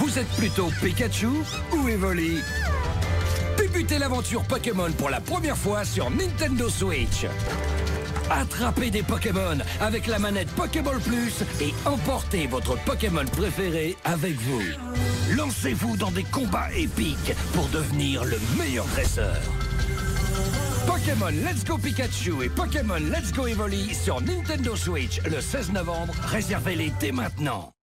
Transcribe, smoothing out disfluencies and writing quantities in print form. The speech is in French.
Vous êtes plutôt Pikachu ou Evoli? Débutez l'aventure Pokémon pour la première fois sur Nintendo Switch. Attrapez des Pokémon avec la manette Pokéball Plus et emportez votre Pokémon préféré avec vous. Lancez-vous dans des combats épiques pour devenir le meilleur dresseur. Pokémon Let's Go Pikachu et Pokémon Let's Go Evoli sur Nintendo Switch le 16 novembre. Réservez-les dès maintenant.